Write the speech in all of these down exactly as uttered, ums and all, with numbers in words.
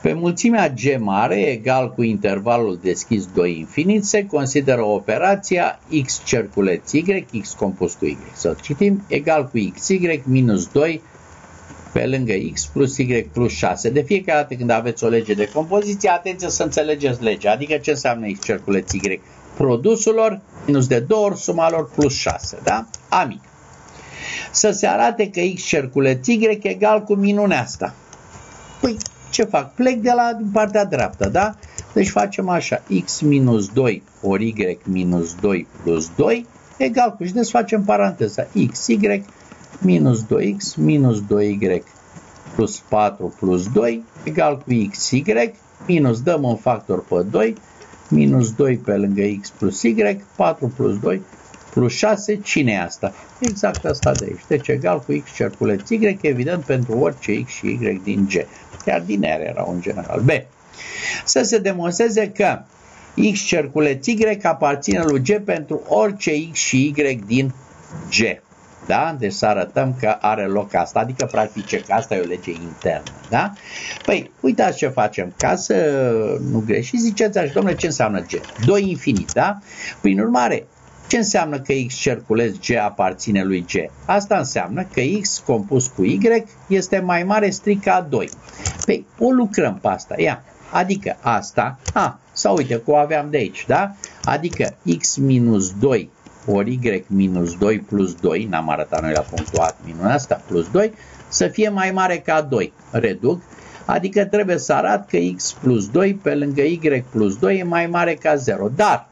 Pe mulțimea G mare egal cu intervalul deschis doi infinit se consideră operația x cerculeț y, x compus cu y. Să citim, egal cu xy minus doi pe lângă x plus y plus șase. De fiecare dată când aveți o lege de compoziție, atenție să înțelegeți legea. Adică ce înseamnă x cerculeț y? Produsul lor minus de două ori suma lor plus șase. Da? Amic. Să se arate că x cerculeț y egal cu minunea asta. Păi, ce fac? Plec de la din partea dreaptă, da? Deci facem așa, x minus doi ori y minus doi plus doi egal cu, și desfacem paranteza, xy minus doi x minus doi y plus patru plus doi egal cu xy minus, dăm un factor pe doi, minus doi pe lângă x plus y, patru plus doi plus șase, cine e asta? Exact asta de aici. Deci egal cu x cerculeț y, evident pentru orice x și y din G. Chiar din R erau în general. B. Să se demonstreze că x cerculeț y aparține lui G pentru orice x și y din G. Da? Deci să arătăm că are loc asta, adică practic că asta e o lege internă. Da? Păi, uitați ce facem. Ca să nu greșiți, ziceți așa, domnule, ce înseamnă G? doi infinit, da? Prin urmare, ce înseamnă că x cerculeț G aparține lui G? Asta înseamnă că x compus cu y este mai mare strict ca doi. Păi, o lucrăm pe asta. Ia, adică asta, a, sau uite, că o aveam de aici, da? Adică x minus doi ori y minus doi plus doi, n-am arătat noi la punctul A minunea asta, plus doi, să fie mai mare ca doi. Reduc, adică trebuie să arăt că x plus doi pe lângă y plus doi e mai mare ca zero. Dar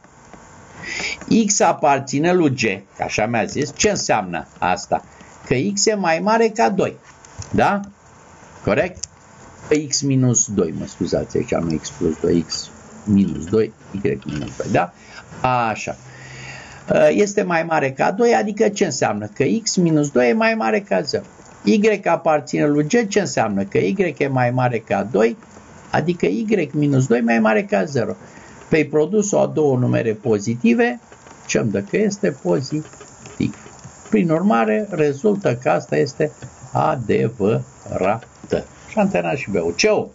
x aparține lui G, că așa mi-a zis, ce înseamnă asta? Că x e mai mare ca doi. Da? Corect? X minus doi, mă scuzați, aici nu x plus doi, x minus doi, y minus doi, da? Așa. Este mai mare ca doi, adică ce înseamnă? Că x minus doi e mai mare ca zero. Y aparține lui G, ce înseamnă? Că y e mai mare ca doi, adică y minus doi mai mare ca zero. Pe produsul a două numere pozitive, ce îmi dă? Că este pozitiv. Prin urmare, rezultă că asta este adevărată. Și antena și B. Ce?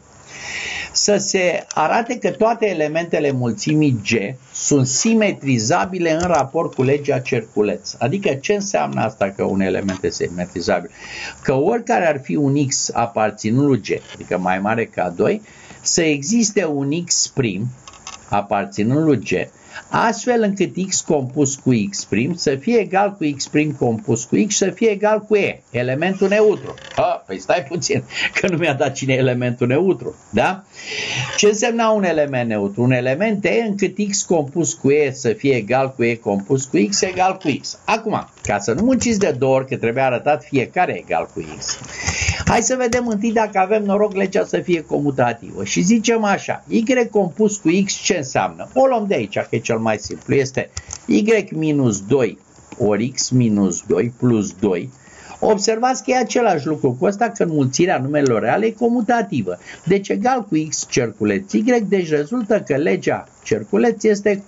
Să se arate că toate elementele mulțimii G sunt simetrizabile în raport cu legea cerculeț. Adică ce înseamnă asta că un element este simetrizabil? Că oricare ar fi un x aparținând lui G, adică mai mare ca doi, să existe un x prim aparținând lui G, astfel încât x compus cu x prim să fie egal cu x prim compus cu x și să fie egal cu E, elementul neutru. A, păi stai puțin, că nu mi-a dat cine e elementul neutru. Da? Ce însemna un element neutru? Un element E încât x compus cu E să fie egal cu E compus cu x egal cu x. Acum, ca să nu munciți de două ori, că trebuie arătat fiecare egal cu x, hai să vedem întâi dacă avem noroc legea să fie comutativă. Și zicem așa, y compus cu x ce înseamnă? O luăm de aici, că e cel mai simplu. Este y minus doi ori x minus doi plus doi. Observați că e același lucru cu ăsta, că înmulțirea numelor reale e comutativă. Deci egal cu x cerculeț y, deci rezultă că legea cerculeț este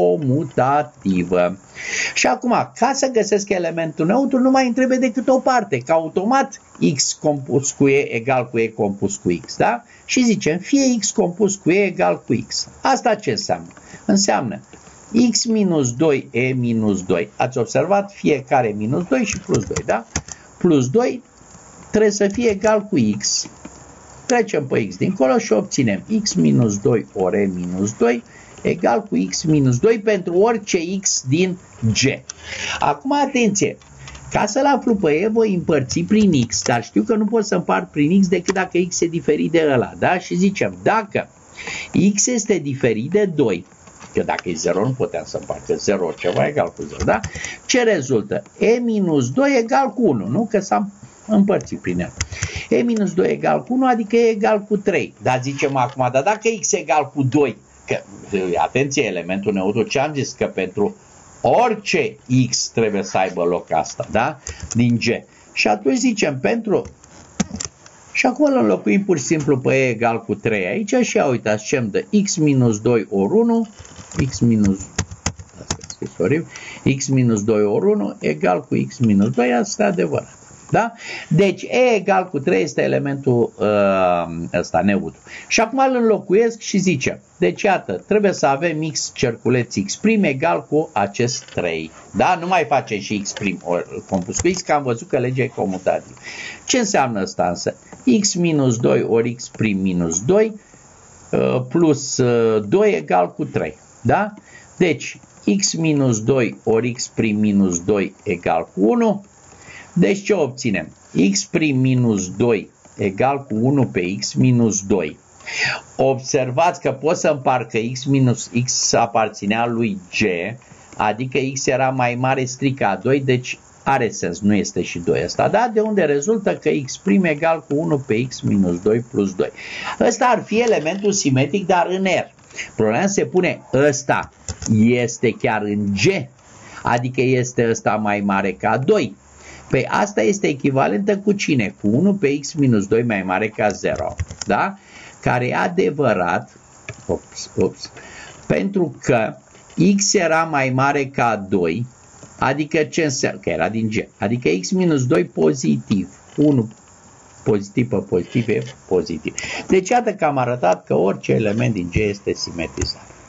comutativă. Și acum, ca să găsesc elementul neutru, nu mai îmi trebuie decât o parte, că automat x compus cu e egal cu e compus cu x, da? Și zicem, fie x compus cu e egal cu x. Asta ce înseamnă? Înseamnă x minus doi e minus doi. Ați observat? Fiecare minus doi și plus doi, da? Plus doi trebuie să fie egal cu x. Trecem pe x dincolo și obținem x minus doi ori e minus doi egal cu x minus doi pentru orice x din G. Acum, atenție! Ca să-l aflu pe E, voi împărți prin x, dar știu că nu pot să împart prin x decât dacă x e diferit de ăla, da? Și zicem, dacă x este diferit de doi, că dacă e zero nu puteam să împart, că zero ceva egal cu zero, da? Ce rezultă? E minus doi egal cu unu, nu? Că s-a împărțit prin el. E minus doi egal cu unu, adică e egal cu trei. Dar zicem acum, dar dacă x egal cu doi, că, atenție, elementul neutru, ce am zis? Că pentru orice x trebuie să aibă loc asta, da? Din G. Și atunci zicem, pentru... Și acum îl înlocuim pur și simplu pe E egal cu trei aici și ia uitați ce îmi dă x minus doi ori unu, x minus, x minus doi ori unu egal cu x minus doi, asta e adevărat. Da? Deci E egal cu trei este elementul uh, ăsta, neutru. Și acum îl înlocuiesc și zice, deci iată, trebuie să avem X cerculeț X' egal cu acest trei. Da? Nu mai facem și X' compus cu X, că am văzut că legea e comutabilă. Ce înseamnă asta însă? X minus doi ori X' minus doi uh, plus uh, doi egal cu trei. Da? Deci X minus doi ori X' minus doi egal cu unu. Deci ce obținem? X' minus doi egal cu unu pe X minus doi. Observați că pot să împart că X minus X aparținea lui G, adică X era mai mare strict ca doi, deci are sens, nu este și doi ăsta, da? De unde rezultă că X' egal cu unu pe X minus doi plus doi. Ăsta ar fi elementul simetric, dar în R. Problema se pune, ăsta este chiar în G, adică este ăsta mai mare ca doi. Păi asta este echivalentă cu cine? Cu unu pe X minus doi mai mare ca zero, da? Care e adevărat, ups, ups, pentru că X era mai mare ca doi, adică ce înseamnă? Că era din G, adică X minus doi pozitiv, unu pozitiv pe pozitiv e pozitiv. Deci iată că am arătat că orice element din G este simetrizat.